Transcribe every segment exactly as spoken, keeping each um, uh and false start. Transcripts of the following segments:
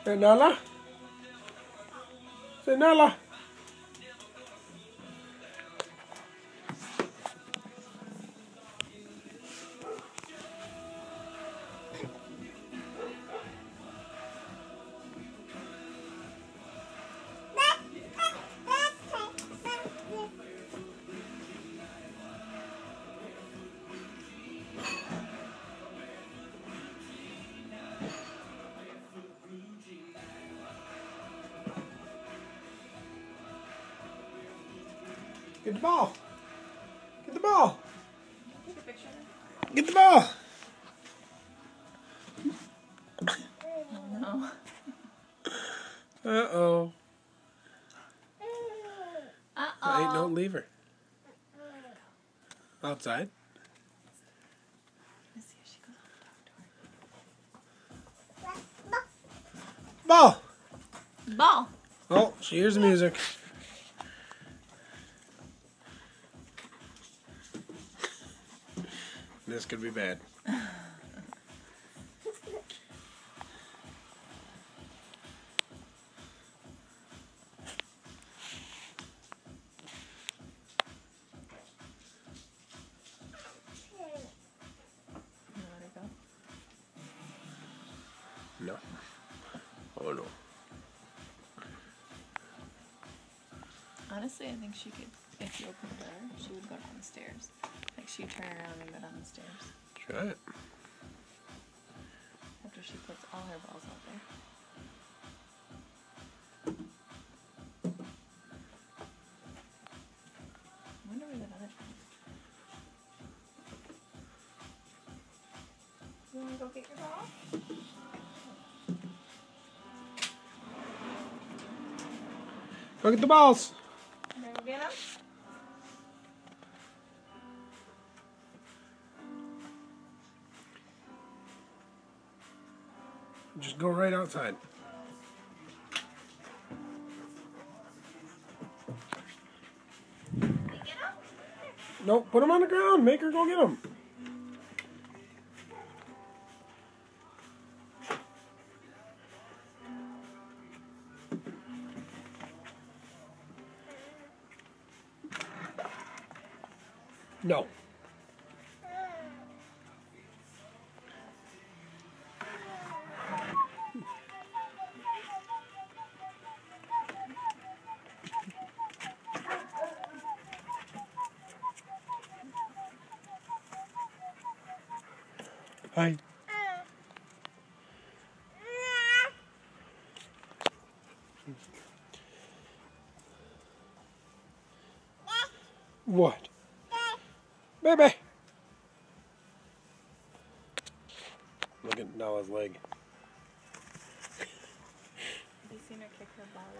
Hey, Nala? Say, Nala. Get the ball. Get the ball. Take a picture. Get the ball. No. Uh-oh. Uh-oh. Ain't no lever. Outside. Let's see if she goes home and talk to her. Ball. Ball. Oh, she hears the music. This could be bad. You let her go? No. Oh, no. Honestly, I think she could, if you open the door, she would go down the stairs. Like, she'd turn around and go down the stairs. Try it. After she puts all her balls out there. I wonder where that other thing is. You want to go get your ball? Go get the balls. You want to go get them? Just go right outside. Nope, put them on the ground. Make her go get them. No. Hi. What? Baby! Look at Nala's leg. Have you seen her kick her ball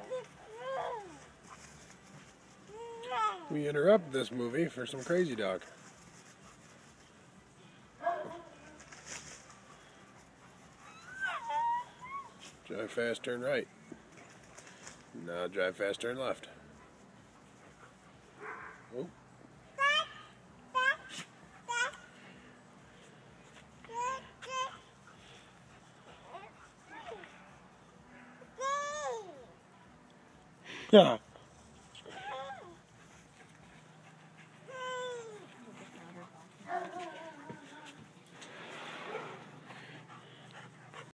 out? We interrupt this movie for some crazy dog. Drive fast, turn right. Now drive fast, turn left. Oh. Yeah.